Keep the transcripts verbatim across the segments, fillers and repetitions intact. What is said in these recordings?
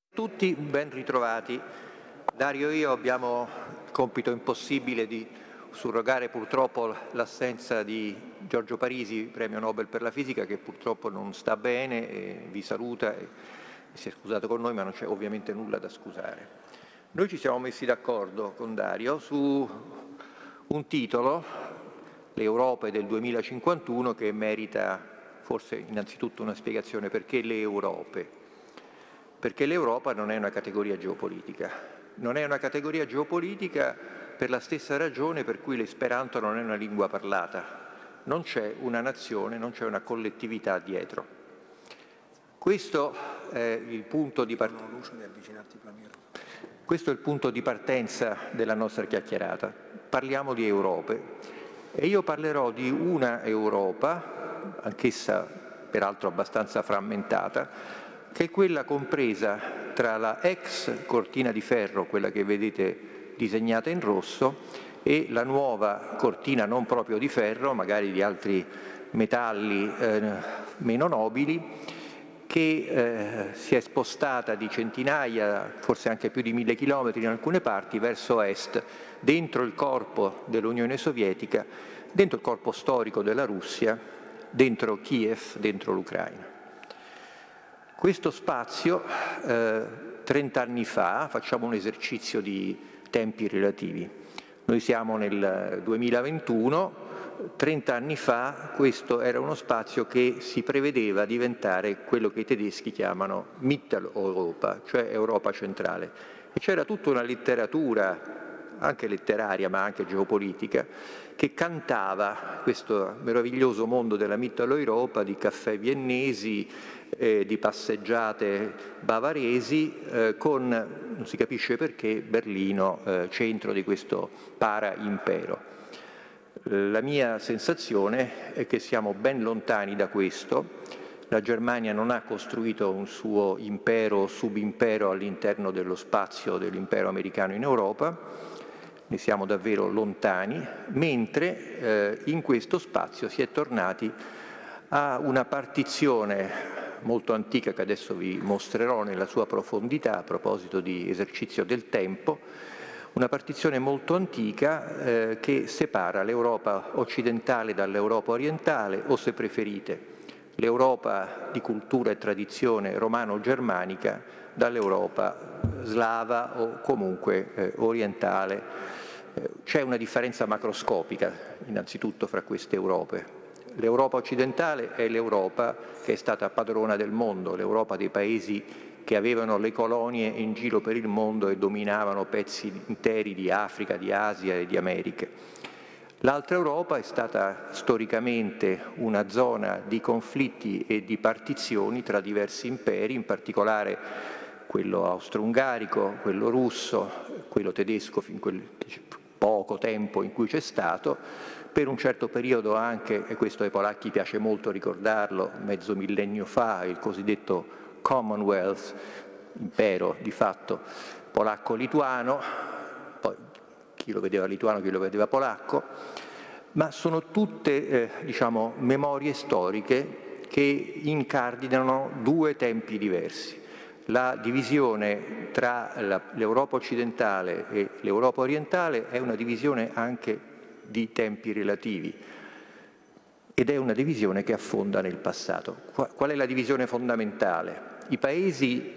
Tutti ben ritrovati. Dario e io abbiamo il compito impossibile di surrogare purtroppo l'assenza di Giorgio Parisi, premio Nobel per la fisica, che purtroppo non sta bene e vi saluta e si è scusato con noi, ma non c'è ovviamente nulla da scusare. Noi ci siamo messi d'accordo con Dario su un titolo, Le Europe del duemilacinquantuno, che merita forse innanzitutto una spiegazione: perché le Europe? Perché l'Europa non è una categoria geopolitica. Non è una categoria geopolitica per la stessa ragione per cui l'esperanto non è una lingua parlata. Non c'è una nazione, non c'è una collettività dietro. Questo è il punto di partenza. Questo è il punto di partenza della nostra chiacchierata. Parliamo di Europe e io parlerò di una Europa, anch'essa peraltro abbastanza frammentata, che è quella compresa tra la ex cortina di ferro, quella che vedete disegnata in rosso, e la nuova cortina non proprio di ferro, magari di altri metalli eh, meno nobili, che eh, si è spostata di centinaia, forse anche più di mille chilometri in alcune parti, verso est, dentro il corpo dell'Unione Sovietica, dentro il corpo storico della Russia, dentro Kiev, dentro l'Ucraina. Questo spazio, eh, trent'anni fa, facciamo un esercizio di tempi relativi. Noi siamo nel duemilaventuno, trent'anni fa questo era uno spazio che si prevedeva diventare quello che i tedeschi chiamano Mitteleuropa, cioè Europa centrale. E c'era tutta una letteratura, anche letteraria ma anche geopolitica, che cantava questo meraviglioso mondo della Mitteleuropa, di caffè viennesi, eh, di passeggiate bavaresi, eh, con, non si capisce perché, Berlino eh, centro di questo para-impero. La mia sensazione è che siamo ben lontani da questo. La Germania non ha costruito un suo impero o subimpero all'interno dello spazio dell'impero americano in Europa, ne siamo davvero lontani, mentre eh, in questo spazio si è tornati a una partizione molto antica che adesso vi mostrerò nella sua profondità a proposito di esercizio del tempo, una partizione molto antica eh, che separa l'Europa occidentale dall'Europa orientale, o se preferite l'Europa di cultura e tradizione romano-germanica dall'Europa slava o comunque eh, orientale. Eh, c'è una differenza macroscopica innanzitutto fra queste Europe. L'Europa occidentale è l'Europa che è stata padrona del mondo, l'Europa dei paesi che avevano le colonie in giro per il mondo e dominavano pezzi interi di Africa, di Asia e di Americhe. L'altra Europa è stata storicamente una zona di conflitti e di partizioni tra diversi imperi, in particolare quello austro-ungarico, quello russo, quello tedesco fin quel poco tempo in cui c'è stato, per un certo periodo anche, e questo ai polacchi piace molto ricordarlo, mezzo millennio fa, il cosiddetto Commonwealth, impero di fatto polacco-lituano, poi chi lo vedeva lituano, chi lo vedeva polacco, ma sono tutte eh, diciamo, memorie storiche che incardinano due tempi diversi. La divisione tra l'Europa occidentale e l'Europa orientale è una divisione anche di tempi relativi ed è una divisione che affonda nel passato. Qual è la divisione fondamentale? I paesi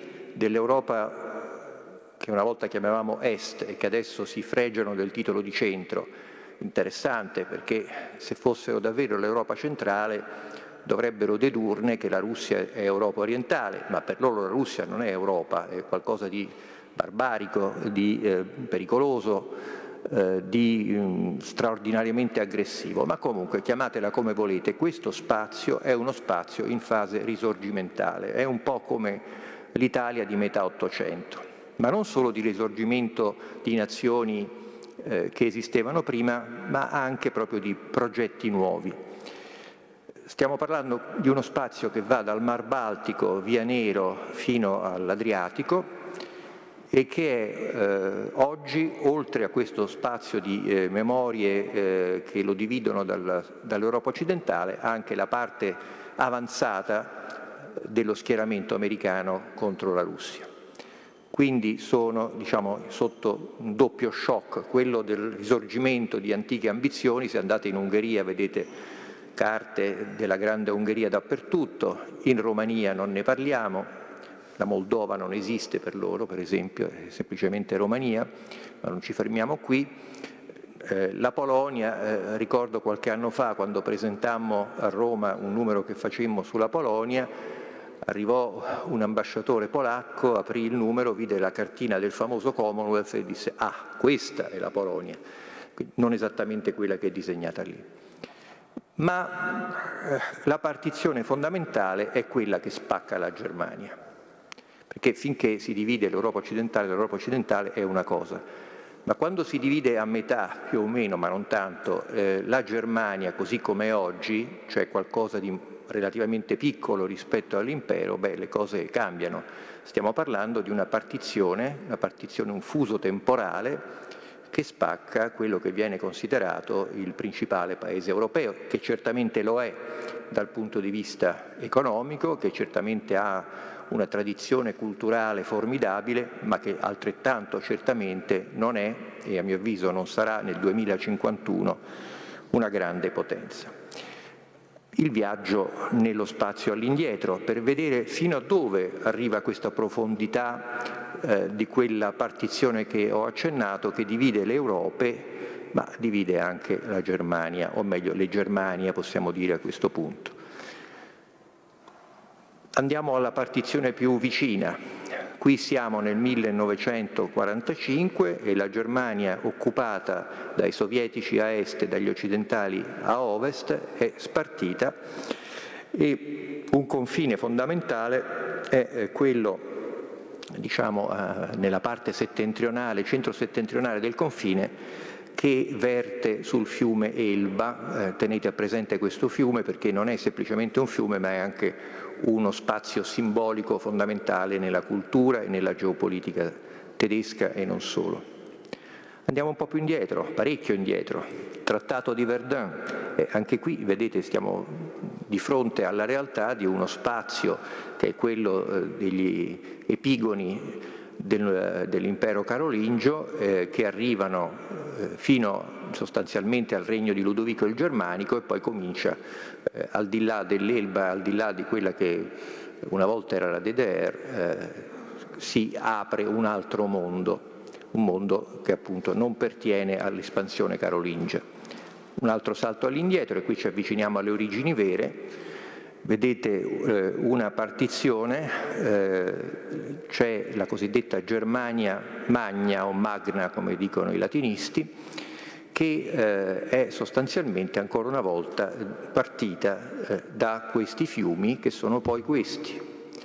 dell'Europa che una volta chiamavamo Est e che adesso si fregiano del titolo di centro, interessante perché se fossero davvero l'Europa centrale dovrebbero dedurne che la Russia è Europa orientale, ma per loro la Russia non è Europa, è qualcosa di barbarico, di eh, pericoloso, eh, di um, straordinariamente aggressivo, ma comunque chiamatela come volete, questo spazio è uno spazio in fase risorgimentale, è un po' come l'Italia di metà Ottocento, ma non solo di risorgimento di nazioni eh, che esistevano prima, ma anche proprio di progetti nuovi. Stiamo parlando di uno spazio che va dal Mar Baltico via Nero fino all'Adriatico e che è eh, oggi, oltre a questo spazio di eh, memorie eh, che lo dividono dal, dall'Europa occidentale, anche la parte avanzata dello schieramento americano contro la Russia. Quindi sono, diciamo, sotto un doppio shock, quello del risorgimento di antiche ambizioni. Se andate in Ungheria vedete carte della grande Ungheria dappertutto, in Romania non ne parliamo, la Moldova non esiste per loro, per esempio, è semplicemente Romania, ma non ci fermiamo qui. Eh, la Polonia, eh, ricordo qualche anno fa quando presentammo a Roma un numero che facemmo sulla Polonia, arrivò un ambasciatore polacco, aprì il numero, vide la cartina del famoso Commonwealth e disse: ah, questa è la Polonia, quindi non esattamente quella che è disegnata lì. Ma eh, la partizione fondamentale è quella che spacca la Germania, perché finché si divide l'Europa occidentale, l'Europa occidentale è una cosa, ma quando si divide a metà, più o meno, ma non tanto, eh, la Germania così come è oggi, cioè qualcosa di relativamente piccolo rispetto all'impero, beh, le cose cambiano. Stiamo parlando di una partizione, una partizione, un fuso temporale che spacca quello che viene considerato il principale paese europeo, che certamente lo è dal punto di vista economico, che certamente ha una tradizione culturale formidabile, ma che altrettanto certamente non è, e a mio avviso non sarà nel duemilacinquantuno, una grande potenza. Il viaggio nello spazio all'indietro per vedere fino a dove arriva questa profondità eh, di quella partizione che ho accennato, che divide le Europe, ma divide anche la Germania, o meglio le Germanie possiamo dire a questo punto. Andiamo alla partizione più vicina. Qui siamo nel millenovecentoquarantacinque e la Germania, occupata dai sovietici a est e dagli occidentali a ovest, è spartita e un confine fondamentale è quello, diciamo, nella parte settentrionale, centro-settentrionale del confine, che verte sul fiume Elba. Eh, tenete presente questo fiume perché non è semplicemente un fiume, ma è anche uno spazio simbolico fondamentale nella cultura e nella geopolitica tedesca e non solo. Andiamo un po' più indietro, parecchio indietro. Trattato di Verdun, eh, anche qui vedete stiamo di fronte alla realtà di uno spazio che è quello eh, degli epigoni del, dell'impero carolingio eh, che arrivano eh, fino sostanzialmente al regno di Ludovico il Germanico e poi comincia eh, al di là dell'Elba, al di là di quella che una volta era la D D R, eh, si apre un altro mondo, un mondo che appunto non pertiene all'espansione carolingia. Un altro salto all'indietro e qui ci avviciniamo alle origini vere. Vedete eh, una partizione, eh, c'è la cosiddetta Germania Magna o Magna, come dicono i latinisti, che eh, è sostanzialmente ancora una volta partita eh, da questi fiumi che sono poi questi: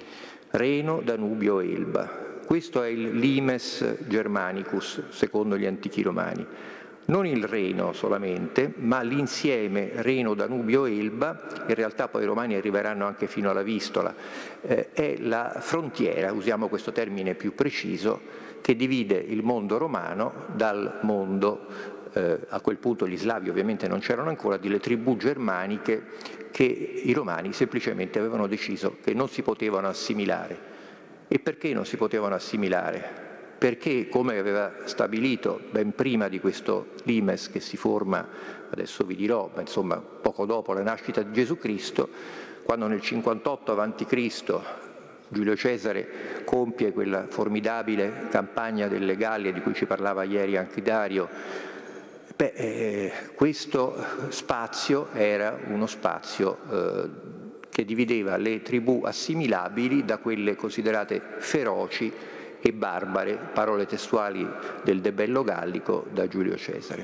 Reno, Danubio, Elba. Questo è il limes Germanicus, secondo gli antichi romani. Non il Reno solamente, ma l'insieme Reno, Danubio, Elba, in realtà poi i romani arriveranno anche fino alla Vistola, eh, è la frontiera, usiamo questo termine più preciso, che divide il mondo romano dal mondo, eh, a quel punto gli slavi ovviamente non c'erano ancora, delle tribù germaniche che i romani semplicemente avevano deciso che non si potevano assimilare. E perché non si potevano assimilare? Perché, come aveva stabilito ben prima di questo limes che si forma, adesso vi dirò, ma insomma poco dopo la nascita di Gesù Cristo, quando nel cinquantotto avanti Cristo Giulio Cesare compie quella formidabile campagna delle Gallie di cui ci parlava ieri anche Dario, beh, eh, questo spazio era uno spazio eh, che divideva le tribù assimilabili da quelle considerate feroci e barbare, parole testuali del De Bello Gallico da Giulio Cesare.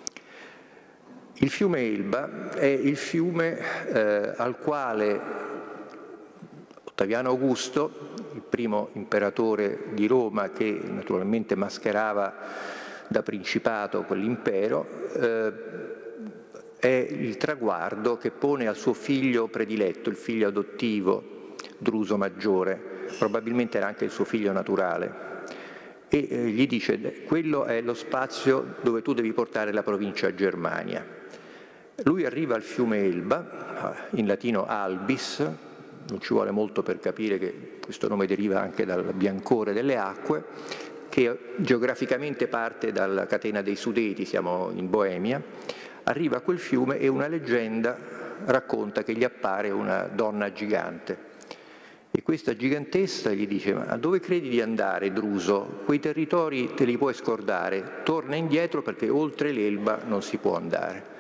Il fiume Elba è il fiume eh, al quale Ottaviano Augusto, il primo imperatore di Roma che naturalmente mascherava da principato quell'impero, eh, è il traguardo che pone al suo figlio prediletto, il figlio adottivo Druso Maggiore, probabilmente era anche il suo figlio naturale, e eh, gli dice: quello è lo spazio dove tu devi portare la provincia Germania. Lui arriva al fiume Elba, in latino Albis, non ci vuole molto per capire che questo nome deriva anche dal biancore delle acque, che geograficamente parte dalla catena dei Sudeti, siamo in Boemia, arriva a quel fiume e una leggenda racconta che gli appare una donna gigante. E questa gigantessa gli dice: ma dove credi di andare, Druso? Quei territori te li puoi scordare, torna indietro perché oltre l'Elba non si può andare.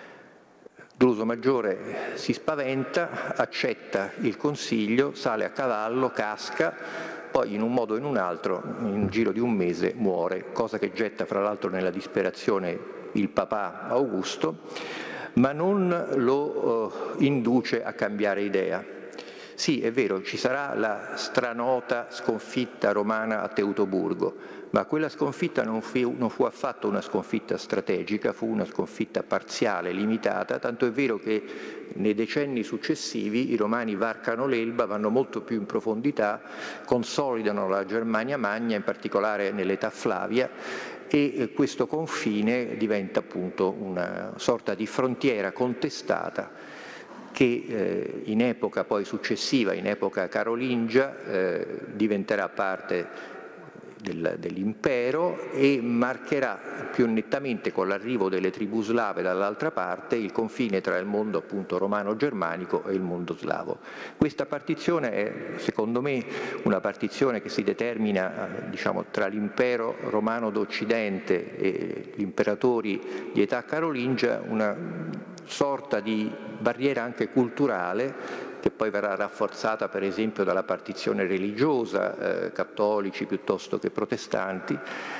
Druso Maggiore si spaventa, accetta il consiglio, sale a cavallo, casca, poi in un modo o in un altro, in un giro di un mese, muore, cosa che getta fra l'altro nella disperazione il papà Augusto, ma non lo eh, induce a cambiare idea. Sì, è vero, ci sarà la stranota sconfitta romana a Teutoburgo, ma quella sconfitta non fu, non fu affatto una sconfitta strategica, fu una sconfitta parziale, limitata, tanto è vero che nei decenni successivi i romani varcano l'Elba, vanno molto più in profondità, consolidano la Germania Magna, in particolare nell'età Flavia, e questo confine diventa appunto una sorta di frontiera contestata che eh, in epoca poi successiva, in epoca carolingia, eh, diventerà parte del, dell'impero e marcherà più nettamente con l'arrivo delle tribù slave dall'altra parte il confine tra il mondo appunto romano-germanico e il mondo slavo. Questa partizione è secondo me una partizione che si determina diciamo, tra l'impero romano d'Occidente e gli imperatori di età carolingia, una sorta di barriera anche culturale che poi verrà rafforzata per esempio dalla partizione religiosa, eh, cattolici piuttosto che protestanti,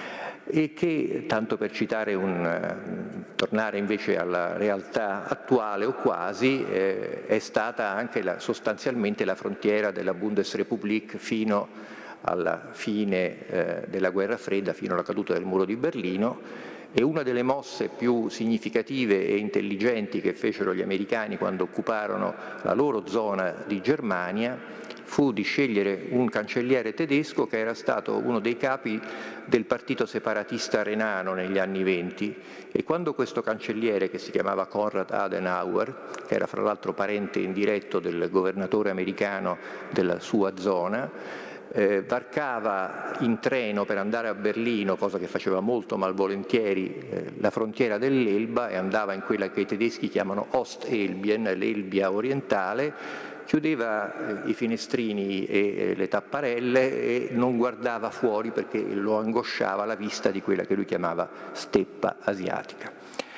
e che, tanto per citare un, uh, tornare invece alla realtà attuale o quasi, eh, è stata anche la, sostanzialmente la frontiera della Bundesrepublik fino alla fine eh, della guerra fredda, fino alla caduta del muro di Berlino. E una delle mosse più significative e intelligenti che fecero gli americani quando occuparono la loro zona di Germania fu di scegliere un cancelliere tedesco che era stato uno dei capi del partito separatista renano negli anni venti, e quando questo cancelliere, che si chiamava Konrad Adenauer, che era fra l'altro parente indiretto del governatore americano della sua zona, Eh, varcava in treno per andare a Berlino, cosa che faceva molto malvolentieri, eh, la frontiera dell'Elba, e andava in quella che i tedeschi chiamano Ostelbien, l'Elbia orientale, chiudeva eh, i finestrini e eh, le tapparelle e non guardava fuori perché lo angosciava la vista di quella che lui chiamava steppa asiatica.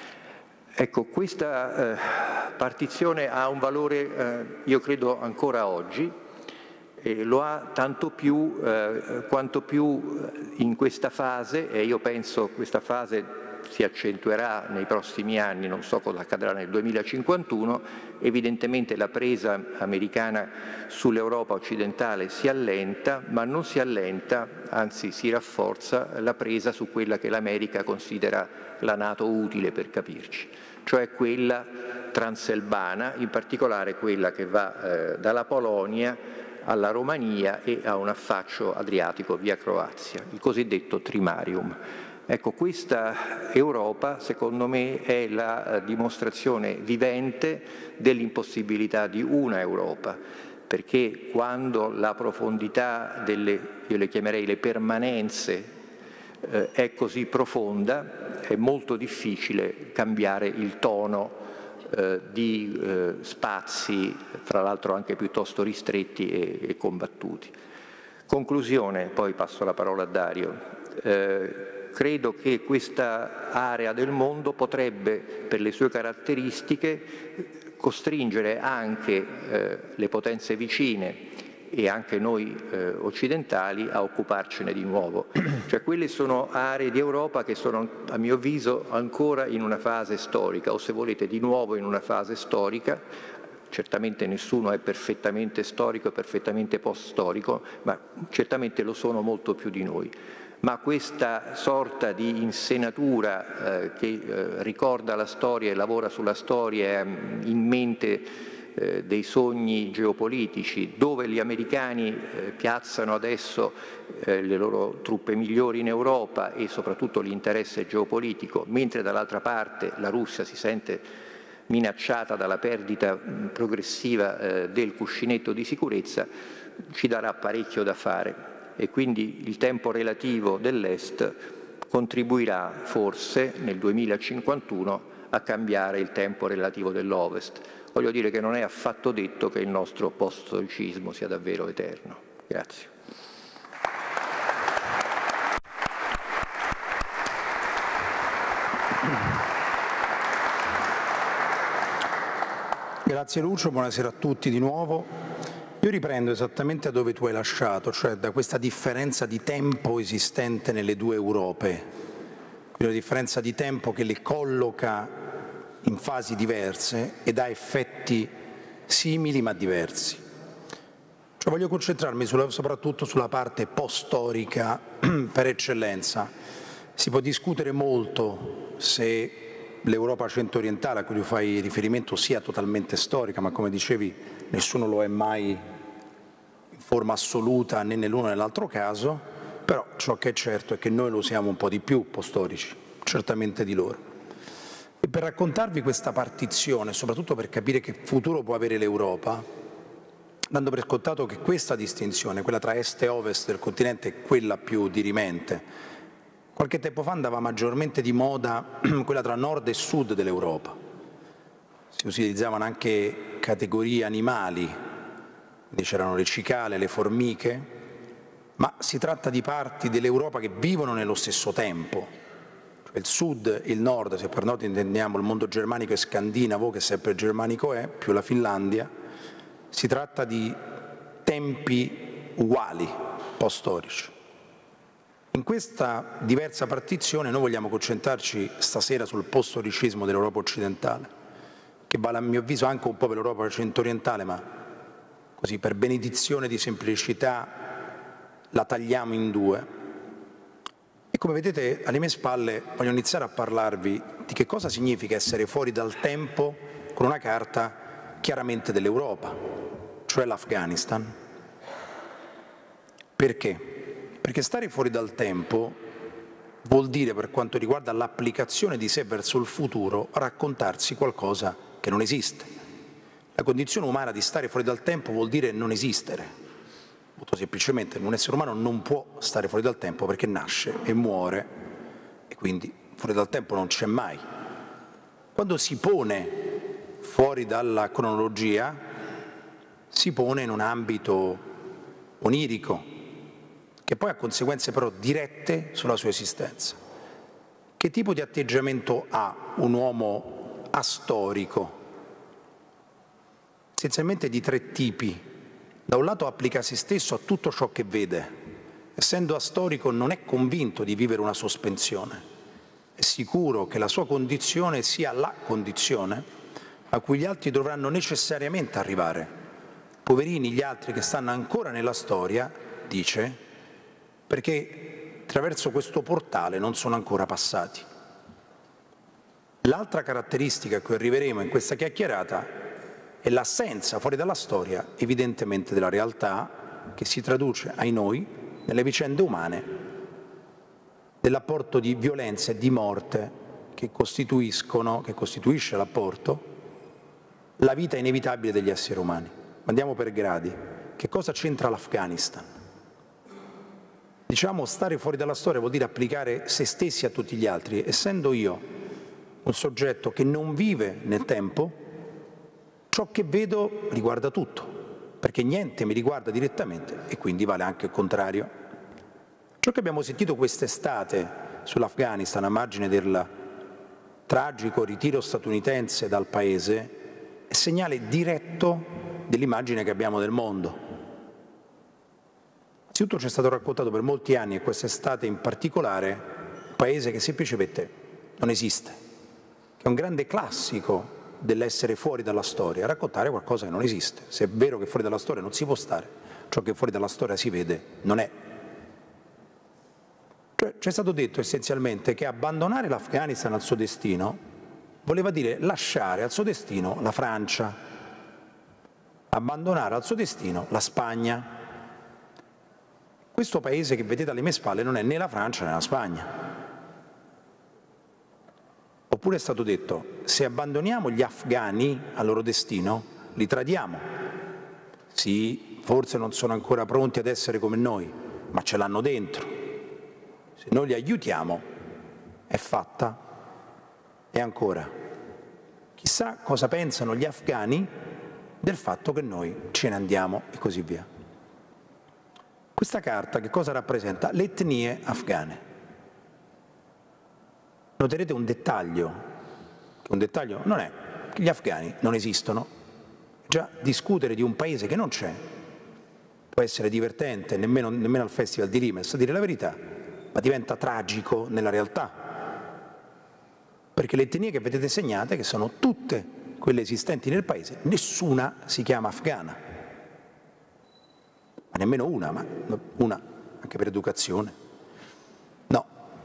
Ecco, questa eh, partizione ha un valore, eh, io credo, ancora oggi. E lo ha tanto più eh, quanto più in questa fase, e io penso questa fase si accentuerà nei prossimi anni, non so cosa accadrà nel duemilacinquantuno, evidentemente la presa americana sull'Europa occidentale si allenta, ma non si allenta, anzi si rafforza la presa su quella che l'America considera la NATO utile, per capirci, cioè quella transelbana, in particolare quella che va eh, dalla Polonia alla Romania e a un affaccio adriatico via Croazia, il cosiddetto Trimarium. Ecco, questa Europa, secondo me, è la dimostrazione vivente dell'impossibilità di una Europa, perché quando la profondità delle, io le chiamerei le permanenze, eh, è così profonda, è molto difficile cambiare il tono Eh, di eh, spazi, fra l'altro anche piuttosto ristretti e, e combattuti. Conclusione, poi passo la parola a Dario. Eh, credo che questa area del mondo potrebbe, per le sue caratteristiche, costringere anche eh, le potenze vicine e anche noi eh, occidentali a occuparcene di nuovo. Cioè quelle sono aree di Europa che sono, a mio avviso, ancora in una fase storica, o se volete di nuovo in una fase storica. Certamente nessuno è perfettamente storico, perfettamente post-storico, ma certamente lo sono molto più di noi. Ma questa sorta di insenatura eh, che eh, ricorda la storia e lavora sulla storia in mente dei sogni geopolitici, dove gli americani eh, piazzano adesso eh, le loro truppe migliori in Europa e soprattutto l'interesse geopolitico, mentre dall'altra parte la Russia si sente minacciata dalla perdita progressiva eh, del cuscinetto di sicurezza, ci darà parecchio da fare e quindi il tempo relativo dell'Est contribuirà forse nel duemilacinquantuno a cambiare il tempo relativo dell'Ovest. Voglio dire che non è affatto detto che il nostro post-storicismo sia davvero eterno. Grazie. Grazie Lucio, buonasera a tutti di nuovo. Io riprendo esattamente da dove tu hai lasciato, cioè da questa differenza di tempo esistente nelle due Europe, una differenza di tempo che le colloca in fasi diverse ed ha effetti simili ma diversi. Cioè voglio concentrarmi sulla, soprattutto sulla parte post-storica per eccellenza. Si può discutere molto se l'Europa centro-orientale a cui tu fai riferimento sia totalmente storica, ma come dicevi nessuno lo è mai in forma assoluta né nell'uno né nell'altro caso, però ciò che è certo è che noi lo siamo un po' di più post-storici, certamente di loro. E per raccontarvi questa partizione, soprattutto per capire che futuro può avere l'Europa, dando per scontato che questa distinzione, quella tra est e ovest del continente, è quella più dirimente. Qualche tempo fa andava maggiormente di moda quella tra nord e sud dell'Europa. Si utilizzavano anche categorie animali, quindi c'erano le cicale, le formiche, ma si tratta di parti dell'Europa che vivono nello stesso tempo. Cioè il sud e il nord, se per nord intendiamo il mondo germanico e scandinavo, che sempre germanico è, più la Finlandia, si tratta di tempi uguali, post-storici. In questa diversa partizione noi vogliamo concentrarci stasera sul post-storicismo dell'Europa occidentale, che vale a mio avviso anche un po' per l'Europa centro-orientale, ma così per benedizione di semplicità la tagliamo in due. E come vedete alle mie spalle voglio iniziare a parlarvi di che cosa significa essere fuori dal tempo con una carta chiaramente dell'Europa, cioè l'Afghanistan. Perché? Perché stare fuori dal tempo vuol dire, per quanto riguarda l'applicazione di sé verso il futuro, raccontarsi qualcosa che non esiste. La condizione umana di stare fuori dal tempo vuol dire non esistere. Molto semplicemente un essere umano non può stare fuori dal tempo perché nasce e muore e quindi fuori dal tempo non c'è mai. Quando si pone fuori dalla cronologia si pone in un ambito onirico che poi ha conseguenze però dirette sulla sua esistenza. Che tipo di atteggiamento ha un uomo astorico? Essenzialmente di tre tipi. Da un lato applica se stesso a tutto ciò che vede. Essendo astorico non è convinto di vivere una sospensione. È sicuro che la sua condizione sia la condizione a cui gli altri dovranno necessariamente arrivare. Poverini gli altri che stanno ancora nella storia, dice, perché attraverso questo portale non sono ancora passati. L'altra caratteristica a cui arriveremo in questa chiacchierata è l'assenza fuori dalla storia, evidentemente, della realtà che si traduce ai noi nelle vicende umane dell'apporto di violenza e di morte che costituiscono, che costituisce l'apporto, la vita inevitabile degli esseri umani. Andiamo per gradi. Che cosa c'entra l'Afghanistan? Diciamo stare fuori dalla storia vuol dire applicare se stessi a tutti gli altri. Essendo io un soggetto che non vive nel tempo, ciò che vedo riguarda tutto, perché niente mi riguarda direttamente e quindi vale anche il contrario. Ciò che abbiamo sentito quest'estate sull'Afghanistan a margine del tragico ritiro statunitense dal paese è segnale diretto dell'immagine che abbiamo del mondo. Innanzitutto ci è stato raccontato per molti anni, e quest'estate in particolare, un paese che semplicemente non esiste, che è un grande classico dell'essere fuori dalla storia, raccontare qualcosa che non esiste. Se è vero che fuori dalla storia non si può stare, ciò che fuori dalla storia si vede non è. Cioè, ci è stato detto essenzialmente che abbandonare l'Afghanistan al suo destino voleva dire lasciare al suo destino la Francia, abbandonare al suo destino la Spagna. Questo paese che vedete alle mie spalle non è né la Francia né la Spagna. Ho Oppure è stato detto, se abbandoniamo gli afghani al loro destino, li tradiamo. Sì, forse non sono ancora pronti ad essere come noi, ma ce l'hanno dentro. Se noi li aiutiamo, è fatta. E ancora, chissà cosa pensano gli afghani del fatto che noi ce ne andiamo e così via. Questa carta che cosa rappresenta? Le etnie afghane. Noterete un dettaglio, che un dettaglio non è che gli afghani non esistono. Già discutere di un paese che non c'è può essere divertente, nemmeno, nemmeno al Festival di Rimes, a dire la verità, ma diventa tragico nella realtà. Perché le etnie che vedete segnate, che sono tutte quelle esistenti nel paese, nessuna si chiama afghana. Ma nemmeno una, ma una anche per educazione. No.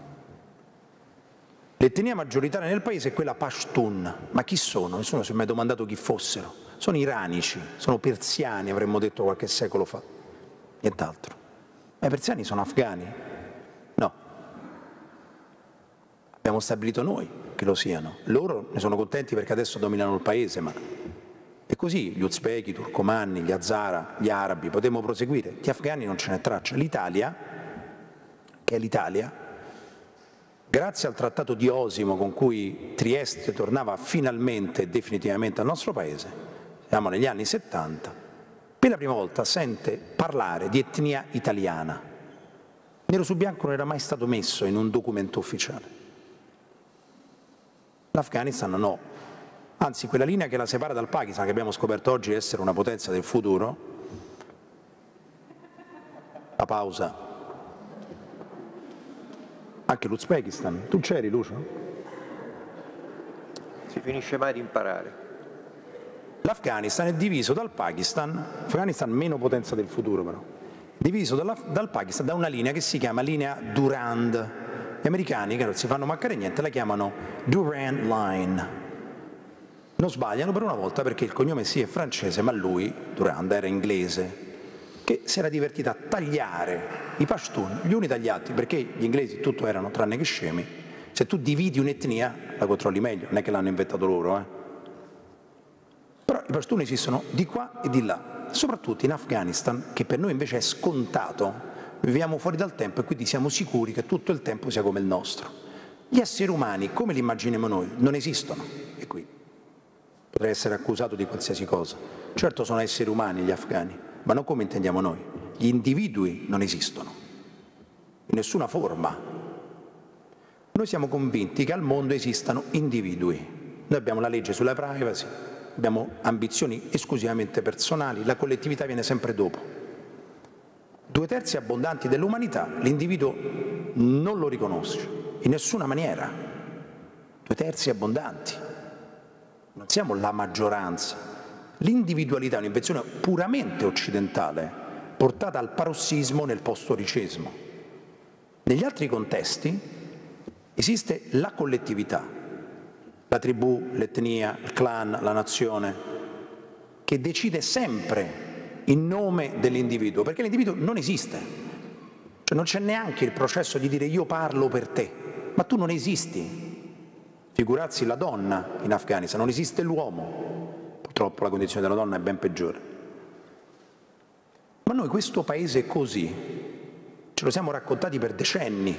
L'etnia maggioritaria nel paese è quella Pashtun. Ma chi sono? Nessuno si è mai domandato chi fossero. Sono iranici, sono persiani, avremmo detto qualche secolo fa. Nient'altro. Ma i persiani sono afghani? No. Abbiamo stabilito noi che lo siano. Loro ne sono contenti perché adesso dominano il paese, ma è così. Gli uzbeki, i turcomanni, gli hazara, gli arabi, potremmo proseguire. Gli afghani non ce n'è traccia. L'Italia, che è l'Italia, grazie al trattato di Osimo con cui Trieste tornava finalmente e definitivamente al nostro paese, siamo negli anni settanta, per la prima volta sente parlare di etnia italiana. Nero su bianco non era mai stato messo in un documento ufficiale. L'Afghanistan no, anzi quella linea che la separa dal Pakistan, che abbiamo scoperto oggi essere una potenza del futuro, la pausa, anche l'Uzbekistan, tu c'eri Lucio? Si finisce mai di imparare. L'Afghanistan è diviso dal Pakistan, l'Afghanistan meno potenza del futuro però, diviso dalla, dal Pakistan da una linea che si chiama linea Durand. Gli americani, che non si fanno mancare niente, la chiamano Durand Line. Non sbagliano per una volta perché il cognome sì è francese, ma lui, Durand, era inglese, che si era divertito a tagliare i Pashtun gli uni dagli altri, perché gli inglesi tutto erano tranne che scemi. Se tu dividi un'etnia la controlli meglio, non è che l'hanno inventato loro, eh. Però i Pashtun esistono di qua e di là, soprattutto in Afghanistan, che per noi invece è scontato. Viviamo fuori dal tempo e quindi siamo sicuri che tutto il tempo sia come il nostro. Gli esseri umani, come li immaginiamo noi, non esistono. E qui potrei essere accusato di qualsiasi cosa. Certo sono esseri umani gli afghani, ma non come intendiamo noi. Gli individui non esistono, in nessuna forma. Noi siamo convinti che al mondo esistano individui. Noi abbiamo la legge sulla privacy, abbiamo ambizioni esclusivamente personali, la collettività viene sempre dopo. Due terzi abbondanti dell'umanità, l'individuo non lo riconosce, in nessuna maniera. Due terzi abbondanti. Non siamo la maggioranza. L'individualità è un'invenzione puramente occidentale, portata al parossismo nel post-storicesimo. Negli altri contesti esiste la collettività, la tribù, l'etnia, il clan, la nazione, che decide sempre in nome dell'individuo, perché l'individuo non esiste, cioè non c'è neanche il processo di dire io parlo per te, ma tu non esisti. Figurarsi la donna in Afghanistan, non esiste l'uomo, purtroppo la condizione della donna è ben peggiore. Ma noi questo paese così, ce lo siamo raccontati per decenni,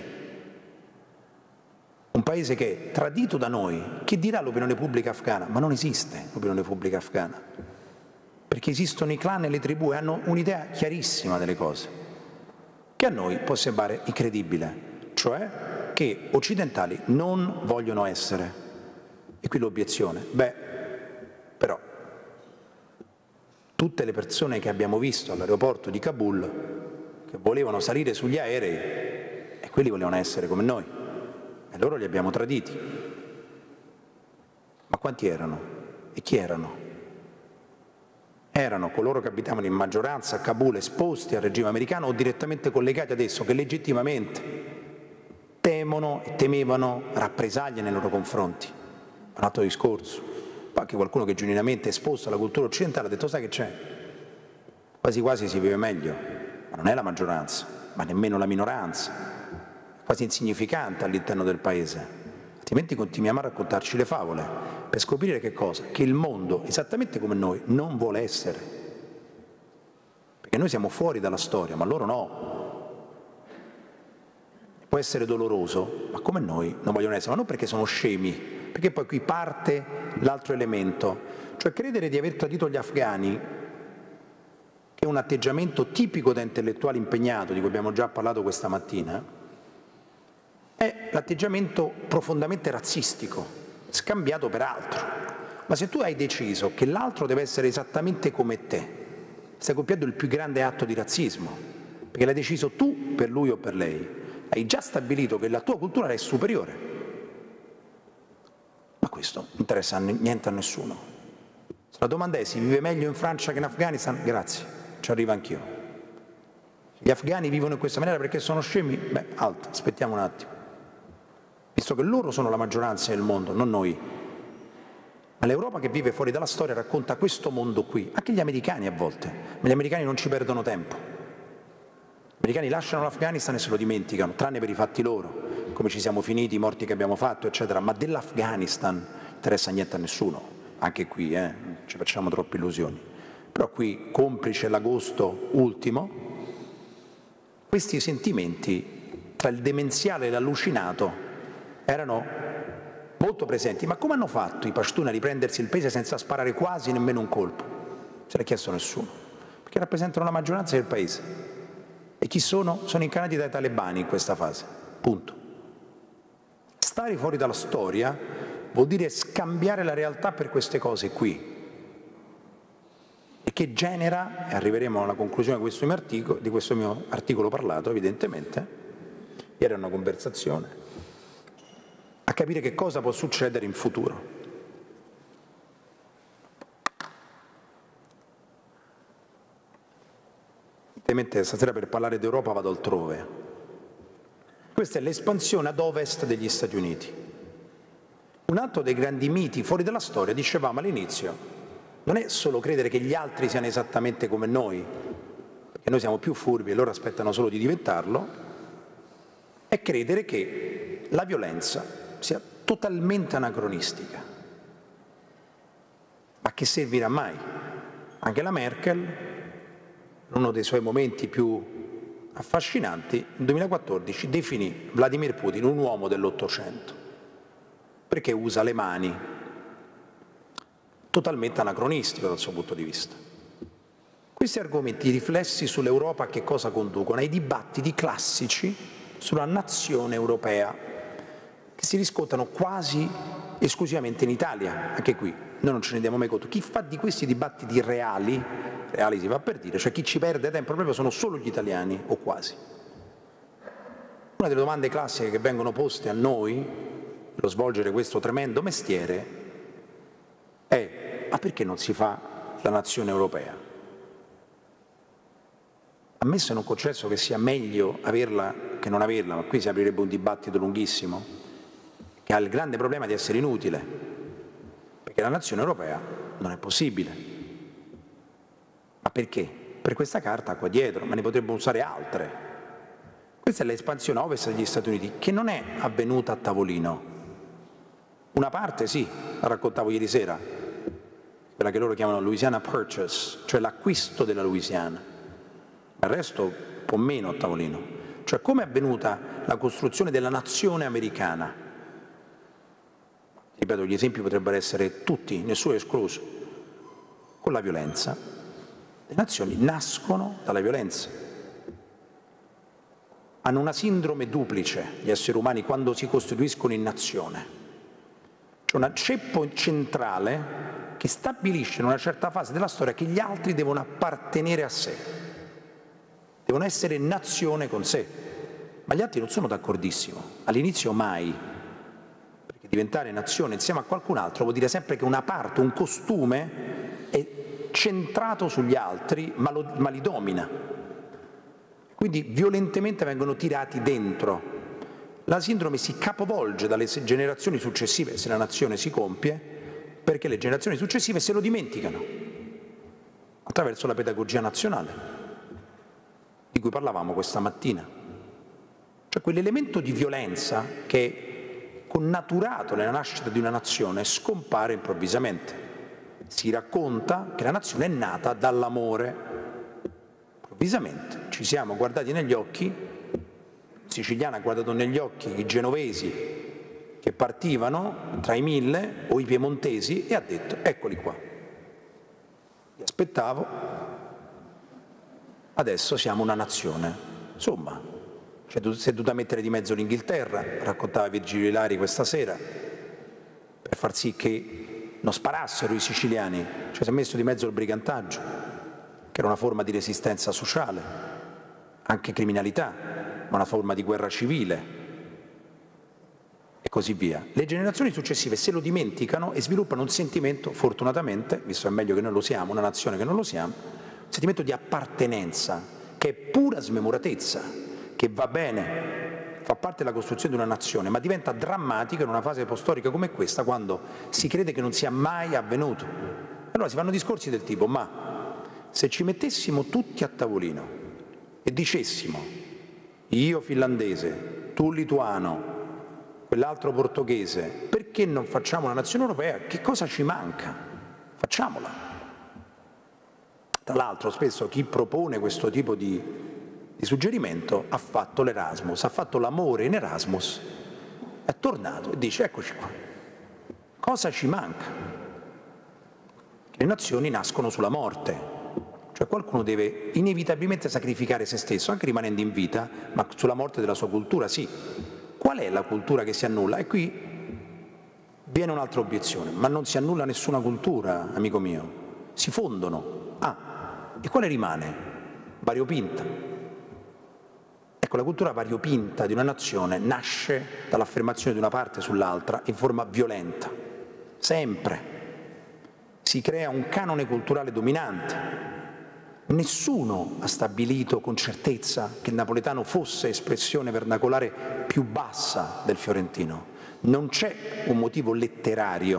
un paese che è tradito da noi, che dirà l'opinione pubblica afghana, ma non esiste l'opinione pubblica afghana. Perché esistono i clan e le tribù e hanno un'idea chiarissima delle cose, che a noi può sembrare incredibile, cioè che occidentali non vogliono essere. E qui l'obiezione, beh, però, tutte le persone che abbiamo visto all'aeroporto di Kabul, che volevano salire sugli aerei, e quelli volevano essere come noi, e loro li abbiamo traditi. Ma quanti erano? E chi erano? Erano coloro che abitavano in maggioranza a Kabul, esposti al regime americano o direttamente collegati ad esso, che legittimamente temono e temevano rappresaglie nei loro confronti. Un altro discorso. Poi anche qualcuno che genuinamente è esposto alla cultura occidentale ha detto sai che c'è? Quasi quasi si vive meglio, ma non è la maggioranza, ma nemmeno la minoranza, è quasi insignificante all'interno del paese. altrimenti continuiamo a raccontarci le favole, per scoprire che cosa? Che il mondo, esattamente come noi, non vuole essere. Perché noi siamo fuori dalla storia, ma loro no. Può essere doloroso, ma come noi non vogliono essere, ma non perché sono scemi, perché poi qui parte l'altro elemento, cioè credere di aver tradito gli afghani, che è un atteggiamento tipico da intellettuale impegnato, di cui abbiamo già parlato questa mattina, è l'atteggiamento profondamente razzistico, scambiato per altro. Ma se tu hai deciso che l'altro deve essere esattamente come te, stai compiendo il più grande atto di razzismo, perché l'hai deciso tu per lui o per lei. Hai già stabilito che la tua cultura è superiore. Ma questo non interessa niente a nessuno. Se la domanda è: si vive meglio in Francia che in Afghanistan? Grazie, ci arrivo anch'io. Gli afghani vivono in questa maniera perché sono scemi? Beh, alto, aspettiamo un attimo. Visto che loro sono la maggioranza del mondo, non noi. Ma l'Europa che vive fuori dalla storia racconta questo mondo qui, anche gli americani a volte, ma gli americani non ci perdono tempo. Gli americani lasciano l'Afghanistan e se lo dimenticano, tranne per i fatti loro, come ci siamo finiti, i morti che abbiamo fatto, eccetera, ma dell'Afghanistan non interessa niente a nessuno, anche qui, eh, non ci facciamo troppe illusioni. Però qui, complice l'agosto ultimo, questi sentimenti tra il demenziale e l'allucinato erano molto presenti. Ma come hanno fatto i Pashtun a riprendersi il paese senza sparare quasi nemmeno un colpo? Se l'ha chiesto nessuno, perché rappresentano la maggioranza del paese. E chi sono? Sono incarnati dai talebani in questa fase, punto. Stare fuori dalla storia vuol dire scambiare la realtà per queste cose qui, e che genera, e arriveremo alla conclusione di questo mio articolo, di questo mio articolo parlato evidentemente, ieri era una conversazione, a capire che cosa può succedere in futuro. Ovviamente stasera per parlare d'Europa vado altrove. Questa è l'espansione ad ovest degli Stati Uniti. Un altro dei grandi miti fuori dalla storia, dicevamo all'inizio, non è solo credere che gli altri siano esattamente come noi, perché noi siamo più furbi e loro aspettano solo di diventarlo, è credere che la violenza sia totalmente anacronistica. Ma che servirà mai? Anche la Merkel, uno dei suoi momenti più affascinanti, nel duemilaquattordici definì Vladimir Putin un uomo dell'Ottocento, perché usa le mani, totalmente anacronistico dal suo punto di vista. Questi argomenti riflessi sull'Europa a che cosa conducono? Ai dibattiti classici sulla nazione europea, che si riscontrano quasi esclusivamente in Italia, anche qui noi non ce ne diamo mai conto. Chi fa di questi dibattiti reali, reali si va per dire, cioè chi ci perde tempo proprio sono solo gli italiani, o quasi. Una delle domande classiche che vengono poste a noi, lo svolgere questo tremendo mestiere, è: ma perché non si fa la nazione europea? Ammesso e non concesso che sia meglio averla che non averla, ma qui si aprirebbe un dibattito lunghissimo, che ha il grande problema di essere inutile, perché la nazione europea non è possibile. Ma perché? Per questa carta qua dietro, ma ne potrebbero usare altre. Questa è l'espansione a ovest degli Stati Uniti, che non è avvenuta a tavolino. Una parte sì, la raccontavo ieri sera, quella che loro chiamano Louisiana Purchase, cioè l'acquisto della Louisiana. Il resto un po' meno a tavolino. Cioè come è avvenuta la costruzione della nazione americana? Ripeto, gli esempi potrebbero essere tutti, nessuno escluso. Con la violenza. Le nazioni nascono dalla violenza. Hanno una sindrome duplice gli esseri umani quando si costituiscono in nazione. C'è un ceppo centrale che stabilisce in una certa fase della storia che gli altri devono appartenere a sé, devono essere nazione con sé, ma gli altri non sono d'accordissimo, all'inizio mai, perché diventare nazione insieme a qualcun altro vuol dire sempre che una parte, un costume è centrato sugli altri, ma, lo, ma li domina. Quindi violentemente vengono tirati dentro. La sindrome si capovolge dalle generazioni successive, se la nazione si compie, perché le generazioni successive se lo dimenticano, attraverso la pedagogia nazionale, di cui parlavamo questa mattina. Cioè quell'elemento di violenza che connaturato nella nascita di una nazione, scompare improvvisamente. Si racconta che la nazione è nata dall'amore. Improvvisamente ci siamo guardati negli occhi, il siciliano ha guardato negli occhi i genovesi che partivano tra i mille o i piemontesi e ha detto: eccoli qua, li aspettavo, adesso siamo una nazione. Insomma, cioè, si è dovuta mettere di mezzo l'Inghilterra, raccontava Virgilio Ilari questa sera, per far sì che non sparassero i siciliani, cioè si è messo di mezzo il brigantaggio, che era una forma di resistenza sociale, anche criminalità, ma una forma di guerra civile, e così via. Le generazioni successive se lo dimenticano e sviluppano un sentimento, fortunatamente, visto che è meglio che noi lo siamo, una nazione che non lo siamo, un sentimento di appartenenza, che è pura smemoratezza, che va bene, fa parte della costruzione di una nazione, ma diventa drammatico in una fase storica come questa, quando si crede che non sia mai avvenuto. Allora si fanno discorsi del tipo: ma se ci mettessimo tutti a tavolino e dicessimo io finlandese, tu lituano, quell'altro portoghese, perché non facciamo una nazione europea? Che cosa ci manca? Facciamola. Tra l'altro spesso chi propone questo tipo di, di suggerimento ha fatto l'Erasmus, ha fatto l'amore in Erasmus, è tornato e dice: eccoci qua, cosa ci manca? Le nazioni nascono sulla morte, cioè qualcuno deve inevitabilmente sacrificare se stesso, anche rimanendo in vita, ma sulla morte della sua cultura sì. Qual è la cultura che si annulla? E qui viene un'altra obiezione: ma non si annulla nessuna cultura, amico mio, si fondono. Ah, e quale rimane? Variopinta. Ecco, la cultura variopinta di una nazione nasce dall'affermazione di una parte sull'altra in forma violenta, sempre. Si crea un canone culturale dominante. Nessuno ha stabilito con certezza che il napoletano fosse espressione vernacolare più bassa del fiorentino. Non c'è un motivo letterario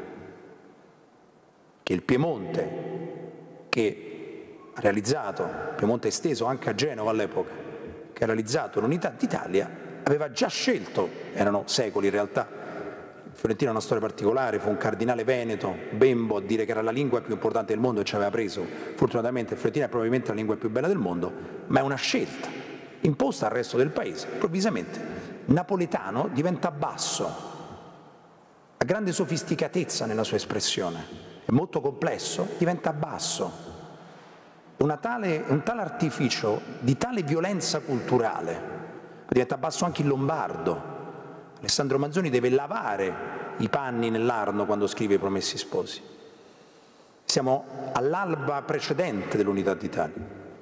che il Piemonte, che ha realizzato, Piemonte esteso anche a Genova all'epoca, che ha realizzato l'unità d'Italia, aveva già scelto, erano secoli in realtà. Il fiorentino ha una storia particolare, fu un cardinale veneto, Bembo, a dire che era la lingua più importante del mondo e ci aveva preso. Fortunatamente il fiorentino è probabilmente la lingua più bella del mondo, ma è una scelta imposta al resto del paese. Improvvisamente napoletano diventa basso, ha grande sofisticatezza nella sua espressione, è molto complesso, diventa basso. Una tale, un tale artificio di tale violenza culturale, diventa basso anche il lombardo. Alessandro Manzoni deve lavare i panni nell'Arno quando scrive I Promessi Sposi. Siamo all'alba precedente dell'unità d'Italia.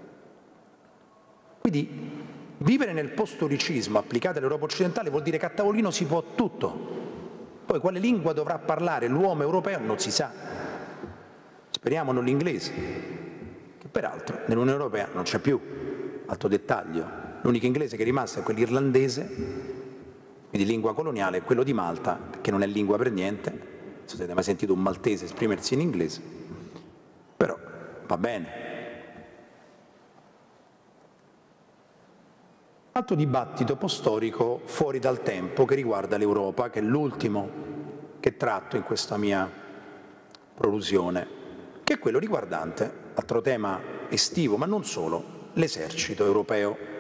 Quindi vivere nel postoricismo applicato all'Europa occidentale vuol dire che a tavolino si può tutto. Poi quale lingua dovrà parlare l'uomo europeo non si sa. Speriamo non l'inglese, che peraltro nell'Unione Europea non c'è più. Altro dettaglio, l'unico inglese che è rimasto è quello irlandese, quindi lingua coloniale, è quello di Malta, che non è lingua per niente. Non so se avete mai sentito un maltese esprimersi in inglese, però va bene. Altro dibattito postorico fuori dal tempo che riguarda l'Europa, che è l'ultimo che tratto in questa mia prolusione, che è quello riguardante, altro tema estivo, ma non solo, l'esercito europeo.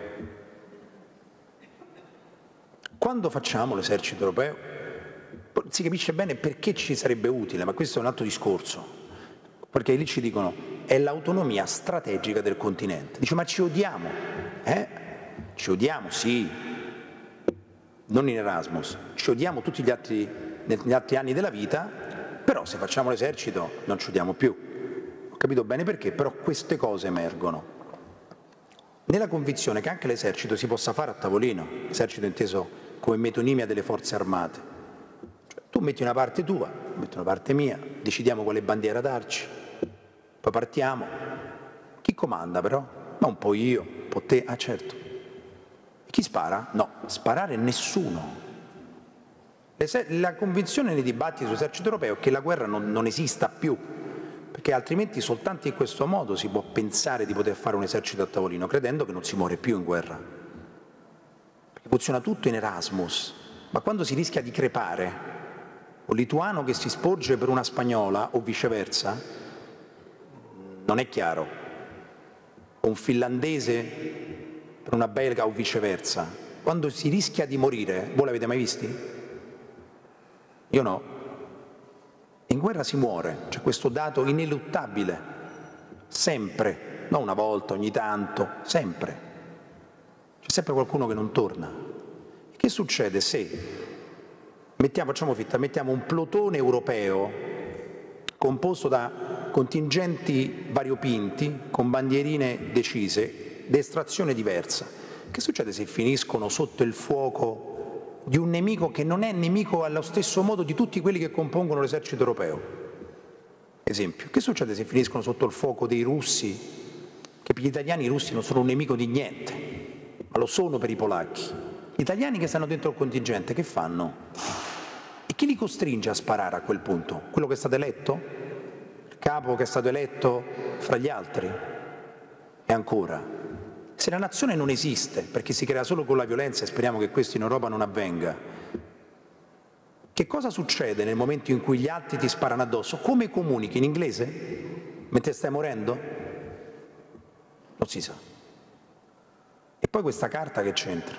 Quando facciamo l'esercito europeo si capisce bene perché ci sarebbe utile, ma questo è un altro discorso, perché lì ci dicono è l'autonomia strategica del continente. Dice: ma ci odiamo, eh? Ci odiamo, sì, non in Erasmus, ci odiamo tutti gli altri, negli altri anni della vita, però se facciamo l'esercito non ci odiamo più. Ho capito bene perché, però queste cose emergono. Nella convinzione che anche l'esercito si possa fare a tavolino, l'esercito inteso come metonimia delle forze armate. Cioè, tu metti una parte tua, metti una parte mia, decidiamo quale bandiera darci, poi partiamo. Chi comanda però? Ma un po' io, un po' te, ah certo. E chi spara? No, sparare nessuno. La convinzione nei dibattiti sull'esercito europeo è che la guerra non, non esista più, perché altrimenti soltanto in questo modo si può pensare di poter fare un esercito a tavolino, credendo che non si muore più in guerra. Perché funziona tutto in Erasmus, ma quando si rischia di crepare, un lituano che si sporge per una spagnola o viceversa, non è chiaro, o un finlandese per una belga o viceversa, quando si rischia di morire, voi l'avete mai visti? Io no. In guerra si muore, c'è questo dato ineluttabile, sempre, non una volta, ogni tanto, sempre. C'è sempre qualcuno che non torna. E che succede se, mettiamo, facciamo finta, mettiamo un plotone europeo composto da contingenti variopinti, con bandierine decise, di estrazione diversa? Che succede se finiscono sotto il fuoco di un nemico che non è nemico allo stesso modo di tutti quelli che compongono l'esercito europeo? Esempio, che succede se finiscono sotto il fuoco dei russi, che per gli italiani i russi non sono un nemico di niente, ma lo sono per i polacchi? Gli italiani che stanno dentro il contingente, che fanno? E chi li costringe a sparare a quel punto? Quello che è stato eletto? Il capo che è stato eletto fra gli altri? E ancora, se la nazione non esiste, perché si crea solo con la violenza, e speriamo che questo in Europa non avvenga, che cosa succede nel momento in cui gli altri ti sparano addosso? Come comunichi? In inglese? Mentre stai morendo? Non si sa. E poi questa carta che c'entra?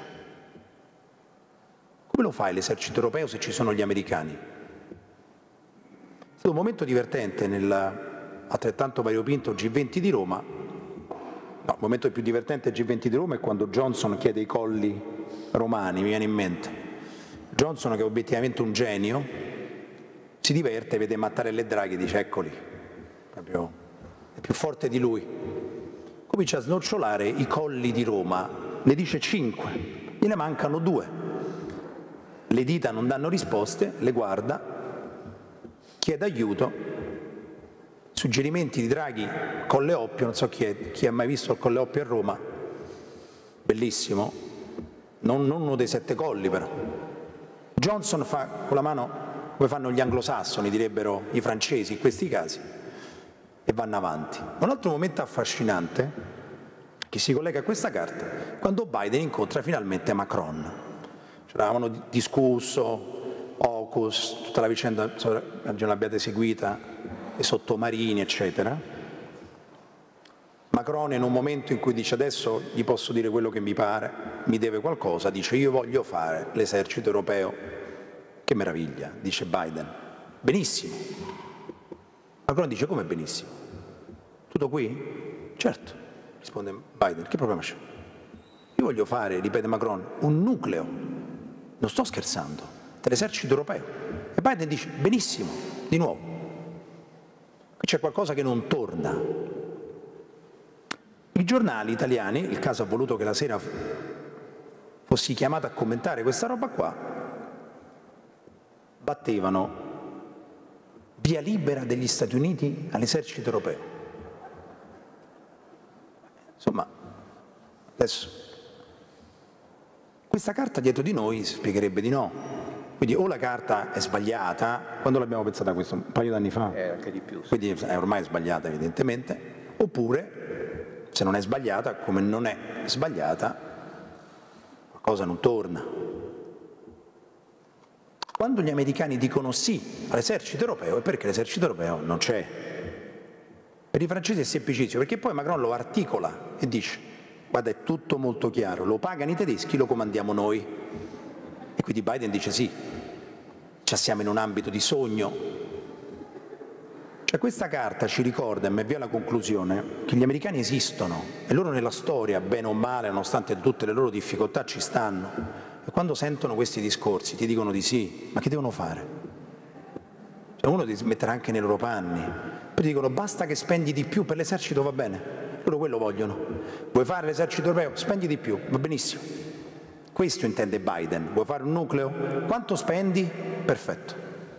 Come lo fa l'esercito europeo se ci sono gli americani? È stato un momento divertente nel altrettanto variopinto G venti di Roma. No, il momento più divertente del G venti di Roma è quando Johnson chiede i colli romani, mi viene in mente. Johnson, che è obiettivamente un genio, si diverte, vede Mattarella e Draghi e dice eccoli, proprio è più forte di lui. Comincia a snocciolare i colli di Roma, ne dice cinque, gliene mancano due. Le dita non danno risposte, le guarda, chiede aiuto, suggerimenti di Draghi, Colle Oppio, non so chi, è, chi ha mai visto il Colle Oppio a Roma, bellissimo, non, non uno dei sette colli però. Johnson fa con la mano come fanno gli anglosassoni, direbbero i francesi in questi casi, e vanno avanti. Un altro momento affascinante che si collega a questa carta, quando Biden incontra finalmente Macron. Cioè, avevano discusso, AUKUS, tutta la vicenda, immagino l'abbiate seguita, i sottomarini, eccetera. Macron in un momento in cui dice adesso gli posso dire quello che mi pare, mi deve qualcosa, dice io voglio fare l'esercito europeo. Che meraviglia, dice Biden. Benissimo. Macron dice come benissimo? Tutto qui? Certo, risponde Biden, che problema c'è? Io voglio fare, ripete Macron, un nucleo, non sto scherzando, dell'esercito europeo. E Biden dice benissimo, di nuovo. Qui c'è qualcosa che non torna. I giornali italiani, il caso ha voluto che la sera fossi chiamata a commentare questa roba qua, battevano via libera degli Stati Uniti all'esercito europeo. Insomma, adesso questa carta dietro di noi spiegherebbe di no. Quindi o la carta è sbagliata, quando l'abbiamo pensata questo? Un paio d'anni fa? Eh, anche di più. Sì. Quindi è ormai sbagliata evidentemente, oppure se non è sbagliata, come non è sbagliata, qualcosa non torna. Quando gli americani dicono sì all'esercito europeo è perché l'esercito europeo non c'è. Per i francesi è semplicissimo, perché poi Macron lo articola e dice guarda è tutto molto chiaro, lo pagano i tedeschi, lo comandiamo noi. E quindi Biden dice sì, ci siamo in un ambito di sogno. Cioè questa carta ci ricorda, e mi avvio alla conclusione, che gli americani esistono e loro nella storia, bene o male, nonostante tutte le loro difficoltà, ci stanno. E quando sentono questi discorsi ti dicono di sì, ma che devono fare? Cioè uno ti metterà anche nei loro panni. Poi ti dicono basta che spendi di più per l'esercito, va bene. Loro quello vogliono. Vuoi fare l'esercito europeo? Spendi di più, va benissimo. Questo intende Biden. Vuoi fare un nucleo? Quanto spendi? Perfetto.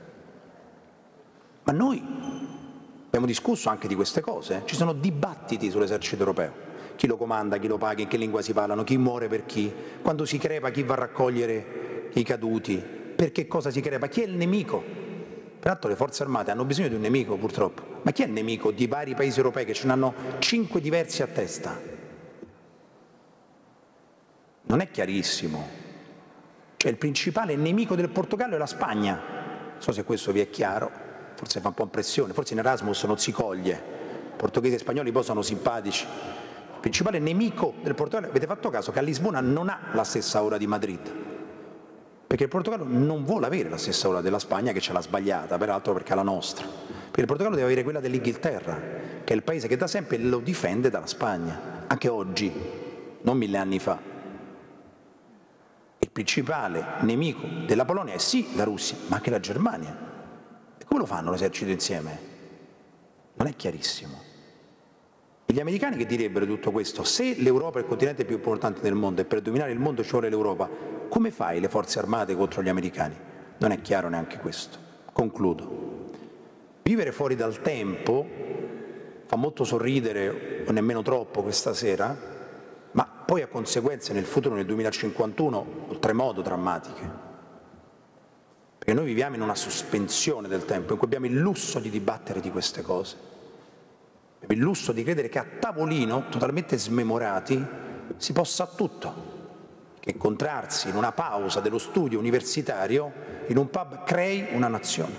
Ma noi abbiamo discusso anche di queste cose. Ci sono dibattiti sull'esercito europeo. Chi lo comanda, chi lo paga, in che lingua si parlano, chi muore per chi, quando si crepa chi va a raccogliere i caduti, per che cosa si crepa, chi è il nemico. Peraltro le forze armate hanno bisogno di un nemico purtroppo. Ma chi è il nemico di vari paesi europei che ce ne hanno cinque diversi a testa? Non è chiarissimo. Cioè il principale nemico del Portogallo è la Spagna. Non so se questo vi è chiaro, forse fa un po' impressione, forse in Erasmus non si coglie. Portoghesi e spagnoli poi sono simpatici. Il principale nemico del Portogallo, avete fatto caso che a Lisbona non ha la stessa ora di Madrid? Perché il Portogallo non vuole avere la stessa ora della Spagna, che ce l'ha sbagliata, peraltro perché ha la nostra. Perché il Portogallo deve avere quella dell'Inghilterra, che è il paese che da sempre lo difende dalla Spagna, anche oggi, non mille anni fa. Il principale nemico della Polonia è sì la Russia, ma anche la Germania. E come lo fanno l'esercito insieme? Non è chiarissimo. E gli americani che direbbero tutto questo? Se l'Europa è il continente più importante del mondo e per dominare il mondo ci vuole l'Europa, come fai le forze armate contro gli americani? Non è chiaro neanche questo. Concludo. Vivere fuori dal tempo fa molto sorridere, o nemmeno troppo questa sera, ma poi ha conseguenze nel futuro, nel duemilacinquantuno, oltremodo drammatiche. Perché noi viviamo in una sospensione del tempo in cui abbiamo il lusso di dibattere di queste cose. Abbiamo il lusso di credere che a tavolino, totalmente smemorati, si possa tutto. Che incontrarsi in una pausa dello studio universitario in un pub crei una nazione.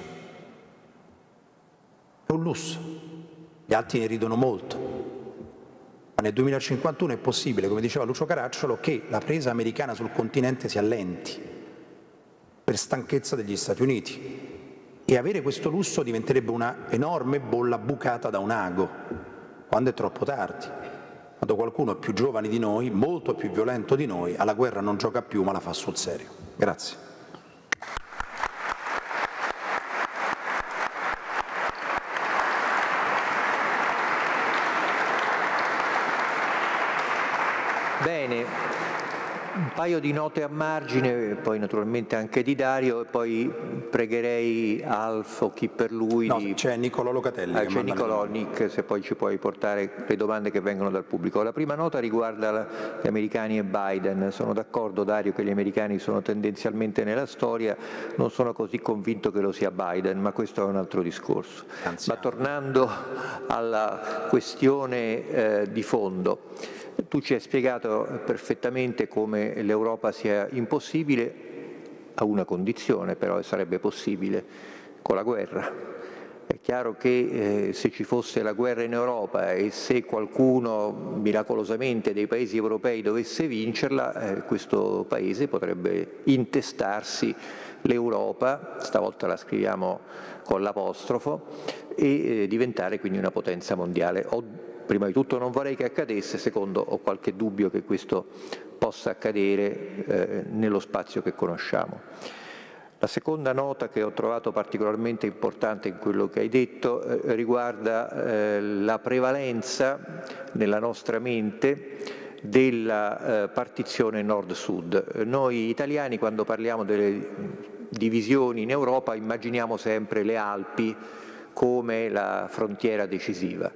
È un lusso. Gli altri ne ridono molto. Ma nel duemilacinquantuno è possibile, come diceva Lucio Caracciolo, che la presa americana sul continente si allenti per stanchezza degli Stati Uniti. E avere questo lusso diventerebbe una enorme bolla bucata da un ago, quando è troppo tardi. Quando qualcuno è più giovane di noi, molto più violento di noi, alla guerra non gioca più ma la fa sul serio. Grazie. Bene, un paio di note a margine, poi naturalmente anche di Dario, e poi pregherei Alf o chi per lui no, di... c'è Niccolò Locatelli. Ah, c'è Niccolò, Nick, se poi ci puoi portare le domande che vengono dal pubblico. La prima nota riguarda gli americani e Biden. Sono d'accordo, Dario, che gli americani sono tendenzialmente nella storia, non sono così convinto che lo sia Biden, ma questo è un altro discorso. Anziano. Ma tornando alla questione eh, di fondo, tu ci hai spiegato perfettamente come l'Europa sia impossibile, a una condizione però sarebbe possibile, con la guerra. È chiaro che eh, se ci fosse la guerra in Europa e se qualcuno miracolosamente dei paesi europei dovesse vincerla, eh, questo paese potrebbe intestarsi l'Europa, stavolta la scriviamo con l'apostrofo, e eh, diventare quindi una potenza mondiale. Ho Prima di tutto non vorrei che accadesse, secondo ho qualche dubbio che questo possa accadere eh, nello spazio che conosciamo. La seconda nota che ho trovato particolarmente importante in quello che hai detto eh, riguarda eh, la prevalenza nella nostra mente della eh, partizione nord-sud. Noi italiani, quando parliamo delle divisioni in Europa, immaginiamo sempre le Alpi come la frontiera decisiva.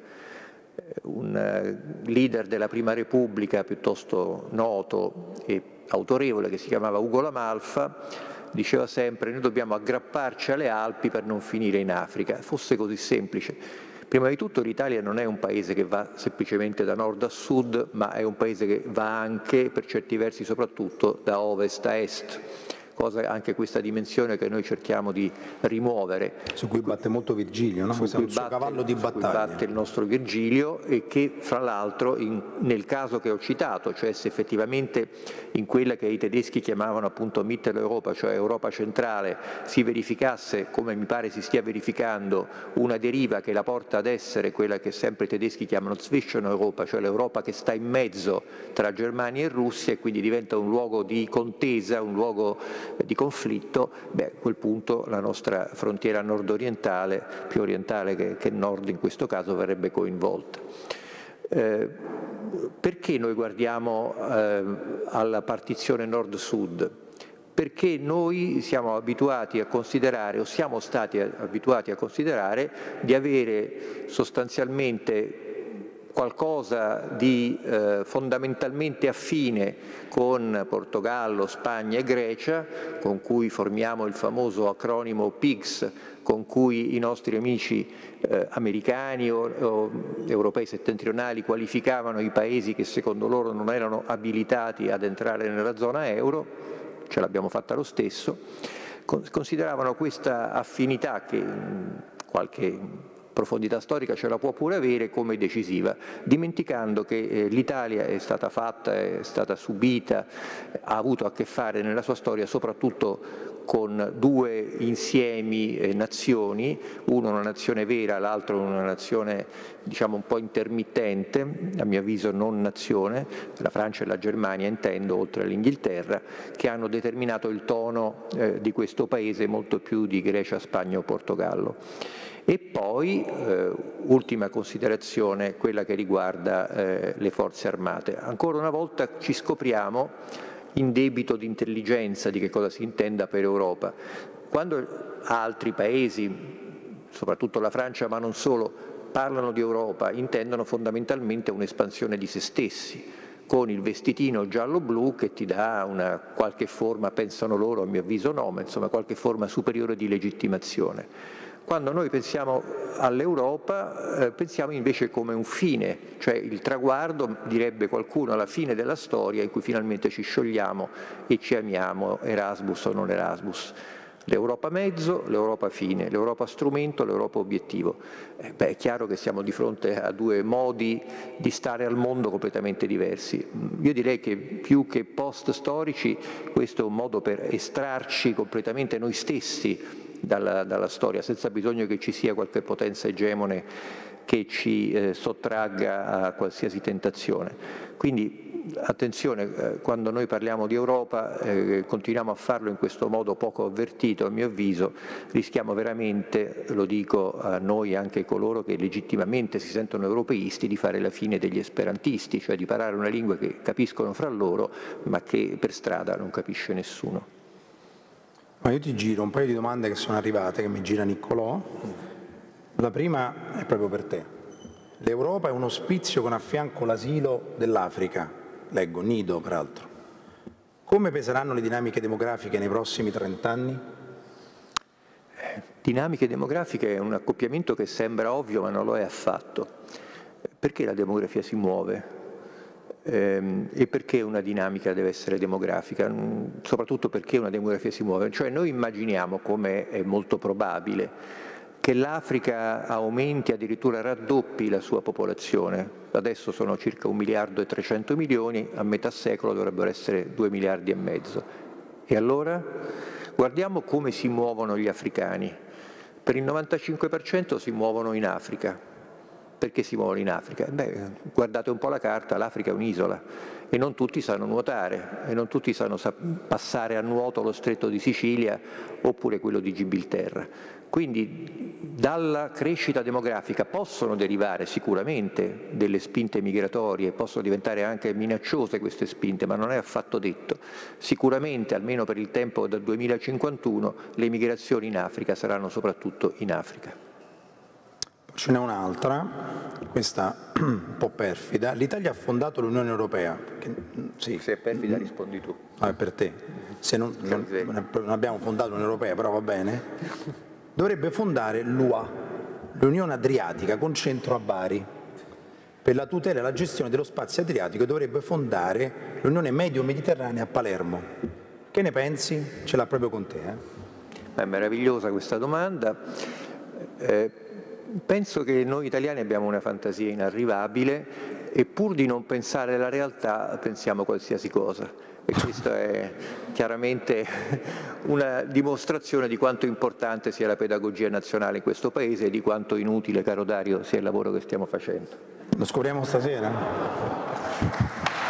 Un leader della Prima Repubblica piuttosto noto e autorevole, che si chiamava Ugo La Malfa, diceva sempre: noi dobbiamo aggrapparci alle Alpi per non finire in Africa. Fosse così semplice. Prima di tutto l'Italia non è un paese che va semplicemente da nord a sud, ma è un paese che va anche, per certi versi soprattutto, da ovest a est. Cosa, anche questa dimensione che noi cerchiamo di rimuovere. Su cui batte molto Virgilio, no? Questo è un suo cavallo di battaglia. Su cui batte il nostro Virgilio, e che fra l'altro nel caso che ho citato, cioè se effettivamente in quella che i tedeschi chiamavano appunto Mitteleuropa, cioè Europa centrale, si verificasse, come mi pare si stia verificando, una deriva che la porta ad essere quella che sempre i tedeschi chiamano Zwischeneuropa, cioè l'Europa che sta in mezzo tra Germania e Russia, e quindi diventa un luogo di contesa, un luogo di conflitto, beh, a quel punto la nostra frontiera nord-orientale, più orientale che, che nord in questo caso, verrebbe coinvolta. Eh, perché noi guardiamo eh, alla partizione nord-sud? Perché noi siamo abituati a considerare, o siamo stati abituati a considerare, di avere sostanzialmente qualcosa di eh, fondamentalmente affine con Portogallo, Spagna e Grecia, con cui formiamo il famoso acronimo P I G S, con cui i nostri amici eh, americani o, o europei settentrionali qualificavano i paesi che secondo loro non erano abilitati ad entrare nella zona euro. ce l'abbiamo fatta lo stesso, consideravano questa affinità, che qualche profondità storica ce la può pure avere, come decisiva, dimenticando che eh, l'Italia è stata fatta, è stata subita, ha avuto a che fare nella sua storia soprattutto con due insiemi eh, nazioni, uno una nazione vera, l'altro una nazione diciamo un po' intermittente, a mio avviso non nazione, la Francia e la Germania intendo, oltre all'Inghilterra, che hanno determinato il tono eh, di questo paese molto più di Grecia, Spagna o Portogallo. E poi, eh, ultima considerazione, quella che riguarda eh, le forze armate. Ancora una volta ci scopriamo in debito di intelligenza di che cosa si intenda per Europa. Quando altri paesi, soprattutto la Francia ma non solo, parlano di Europa, intendono fondamentalmente un'espansione di se stessi, con il vestitino giallo-blu che ti dà una qualche forma, pensano loro, a mio avviso no, ma insomma qualche forma superiore di legittimazione. Quando noi pensiamo all'Europa, eh, pensiamo invece come un fine, cioè il traguardo, direbbe qualcuno, alla fine della storia in cui finalmente ci sciogliamo e ci amiamo, Erasmus o non Erasmus. L'Europa mezzo, l'Europa fine, l'Europa strumento, l'Europa obiettivo. Eh, beh, è chiaro che siamo di fronte a due modi di stare al mondo completamente diversi. Io direi che più che post-storici questo è un modo per estrarci completamente noi stessi Dalla, dalla storia, senza bisogno che ci sia qualche potenza egemone che ci eh, sottragga a qualsiasi tentazione. Quindi attenzione, eh, quando noi parliamo di Europa, eh, continuiamo a farlo in questo modo poco avvertito, a mio avviso, rischiamo veramente, lo dico a noi anche coloro che legittimamente si sentono europeisti, di fare la fine degli esperantisti, cioè di parlare una lingua che capiscono fra loro ma che per strada non capisce nessuno. Ma io ti giro un paio di domande che sono arrivate, che mi gira Niccolò. La prima è proprio per te. L'Europa è un ospizio con a fianco l'asilo dell'Africa, leggo, nido peraltro. Come peseranno le dinamiche demografiche nei prossimi trent'anni? Dinamiche demografiche è un accoppiamento che sembra ovvio ma non lo è affatto. Perché la demografia si muove? Ehm, e perché una dinamica deve essere demografica? Soprattutto perché una demografia si muove. Cioè noi immaginiamo, come è molto probabile, che l'Africa aumenti, addirittura raddoppi la sua popolazione. Adesso sono circa un miliardo e trecento milioni, a metà secolo dovrebbero essere due miliardi e mezzo. E allora? Guardiamo come si muovono gli africani. Per il novantacinque per cento si muovono in Africa. Perché si muovono in Africa? Beh, guardate un po' la carta, l'Africa è un'isola e non tutti sanno nuotare e non tutti sanno passare a nuoto lo stretto di Sicilia oppure quello di Gibilterra. Quindi dalla crescita demografica possono derivare sicuramente delle spinte migratorie, possono diventare anche minacciose queste spinte, ma non è affatto detto. Sicuramente, almeno per il tempo del duemilacinquantuno, le migrazioni in Africa saranno soprattutto in Africa. Ce n'è un'altra, questa un po' perfida. L'Italia ha fondato l'Unione Europea. Che, sì. Se è perfida rispondi tu. Ah, è per te. Se non, non, non abbiamo fondato l'Unione Europea, però va bene. Dovrebbe fondare l'U A, l'Unione Adriatica, con centro a Bari. Per la tutela e la gestione dello spazio adriatico dovrebbe fondare l'Unione Medio-Mediterranea a Palermo. Che ne pensi? Ce l'ha proprio con te. Eh? È meravigliosa questa domanda. Eh, Penso che noi italiani abbiamo una fantasia inarrivabile e pur di non pensare alla realtà pensiamo qualsiasi cosa. E questa è chiaramente una dimostrazione di quanto importante sia la pedagogia nazionale in questo Paese e di quanto inutile, caro Dario, sia il lavoro che stiamo facendo. Lo scopriamo stasera?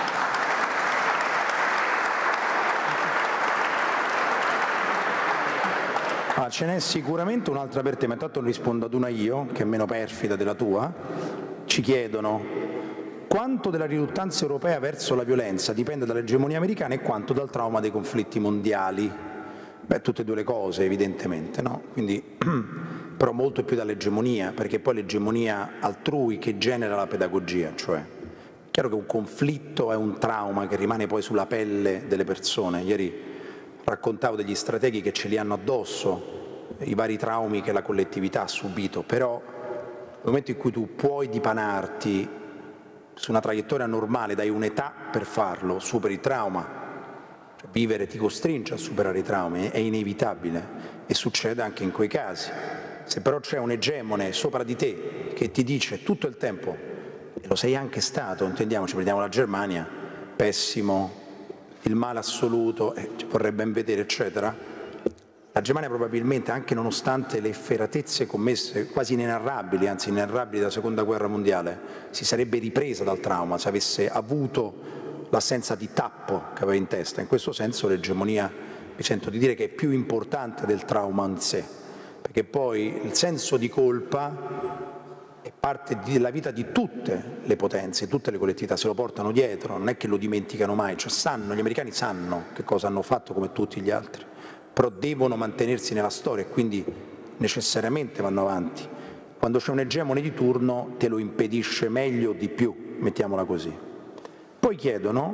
Ah, ce n'è sicuramente un'altra per te, ma intanto rispondo ad una io, che è meno perfida della tua. Ci chiedono quanto della riluttanza europea verso la violenza dipende dall'egemonia americana e quanto dal trauma dei conflitti mondiali. Beh, tutte e due le cose, evidentemente, no? Quindi, però molto più dall'egemonia, perché poi l'egemonia altrui che genera la pedagogia, cioè è chiaro che un conflitto è un trauma che rimane poi sulla pelle delle persone. Ieri raccontavo degli strateghi che ce li hanno addosso, i vari traumi che la collettività ha subito, però nel momento in cui tu puoi dipanarti su una traiettoria normale, dai un'età per farlo, superi il trauma. Cioè, vivere ti costringe a superare i traumi, è inevitabile e succede anche in quei casi. Se però c'è un egemone sopra di te che ti dice tutto il tempo, e lo sei anche stato, intendiamoci, prendiamo la Germania, pessimo, il male assoluto, eh, ci vorrei ben vedere, eccetera, la Germania probabilmente, anche nonostante le efferatezze commesse, quasi inenarrabili, anzi inenarrabili della Seconda Guerra Mondiale, si sarebbe ripresa dal trauma se avesse avuto l'assenza di tappo che aveva in testa. In questo senso l'egemonia, mi sento di dire, che è più importante del trauma in sé, perché poi il senso di colpa è parte della vita di tutte le potenze, tutte le collettività, se lo portano dietro, non è che lo dimenticano mai, cioè sanno, gli americani sanno che cosa hanno fatto come tutti gli altri, però devono mantenersi nella storia e quindi necessariamente vanno avanti. Quando c'è un egemone di turno te lo impedisce meglio o di più, mettiamola così. Poi chiedono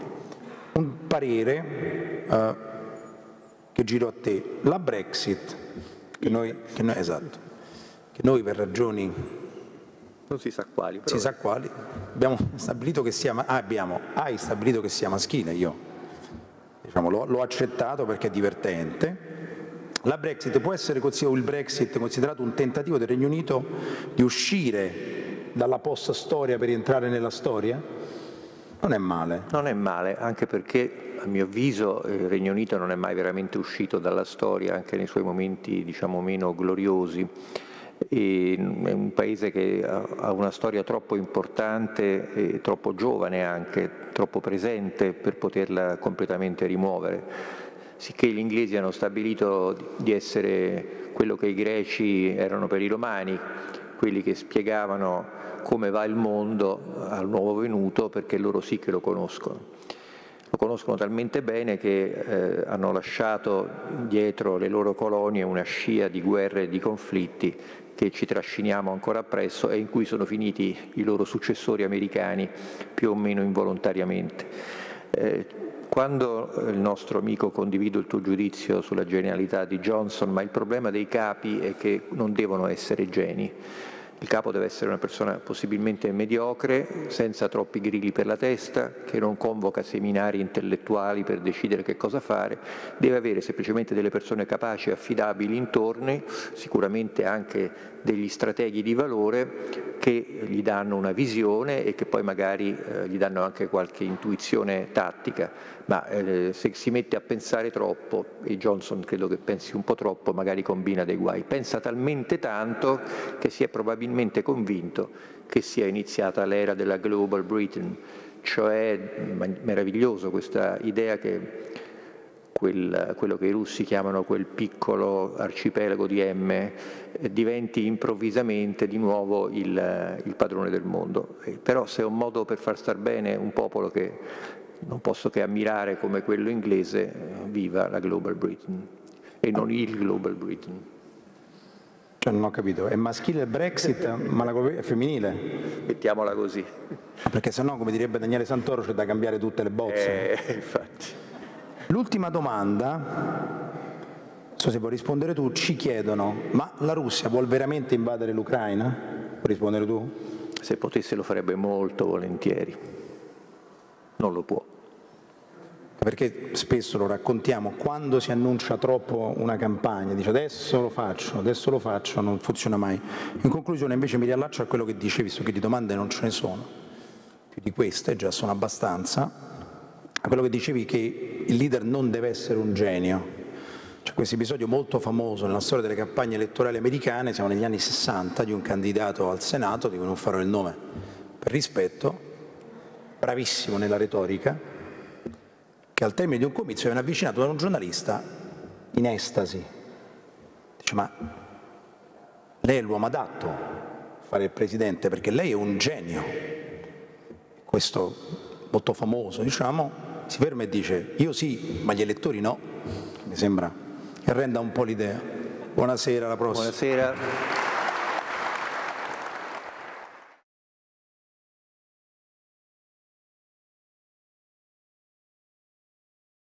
un parere eh, che giro a te, la Brexit, che noi, che noi, esatto, che noi per ragioni non si sa quali, però si sa quali abbiamo stabilito che sia, ah, abbiamo, hai stabilito che sia maschile, io diciamo, l'ho accettato perché è divertente. La Brexit può essere considerato, il Brexit considerato un tentativo del Regno Unito di uscire dalla post-storia per entrare nella storia? Non è male. Non è male, anche perché a mio avviso il Regno Unito non è mai veramente uscito dalla storia, anche nei suoi momenti diciamo meno gloriosi. E è un paese che ha una storia troppo importante e troppo giovane anche, troppo presente per poterla completamente rimuovere. Sicché gli inglesi hanno stabilito di essere quello che i greci erano per i romani, quelli che spiegavano come va il mondo al nuovo venuto, perché loro sì che lo conoscono. Lo conoscono talmente bene che eh, hanno lasciato dietro le loro colonie una scia di guerre e di conflitti che ci trasciniamo ancora appresso e in cui sono finiti i loro successori americani più o meno involontariamente. Eh, quando il nostro amico condivido il tuo giudizio sulla genialità di Johnson, ma il problema dei capi è che non devono essere geni. Il capo deve essere una persona possibilmente mediocre, senza troppi grilli per la testa, che non convoca seminari intellettuali per decidere che cosa fare, deve avere semplicemente delle persone capaci e affidabili intorno, sicuramente anche degli strateghi di valore che gli danno una visione e che poi magari eh, gli danno anche qualche intuizione tattica, ma eh, se si mette a pensare troppo, e Johnson credo che pensi un po' troppo, magari combina dei guai. Pensa talmente tanto che si è probabilmente convinto che sia iniziata l'era della Global Britain, cioè meraviglioso questa idea che quel, quello che i russi chiamano quel piccolo arcipelago di M eh, diventi improvvisamente di nuovo il, il padrone del mondo. Eh, però se è un modo per far star bene un popolo che non posso che ammirare come quello inglese, eh, viva la Global Britain e non il Global Britain. Cioè, non ho capito, è maschile il Brexit, ma la è femminile? Mettiamola così. Perché sennò, come direbbe Daniele Santoro, c'è da cambiare tutte le bozze. Eh, infatti. L'ultima domanda, non so se vuoi rispondere tu, ci chiedono, ma la Russia vuol veramente invadere l'Ucraina? Puoi rispondere tu? Se potesse lo farebbe molto volentieri. Non lo può. Perché spesso lo raccontiamo, quando si annuncia troppo una campagna, dice adesso lo faccio, adesso lo faccio, non funziona mai. In conclusione invece mi riallaccio a quello che dicevi, visto che di domande non ce ne sono, più di queste già sono abbastanza, a quello che dicevi che il leader non deve essere un genio. C'è questo episodio molto famoso nella storia delle campagne elettorali americane, siamo negli anni sessanta, di un candidato al Senato, di cui non farò il nome per rispetto, bravissimo nella retorica, che al termine di un comizio viene avvicinato da un giornalista in estasi. Dice, ma lei è l'uomo adatto a fare il presidente perché lei è un genio. Questo molto famoso, diciamo, si ferma e dice, io sì, ma gli elettori no. Mi sembra che renda un po' l'idea. Buonasera, alla prossima. Buonasera.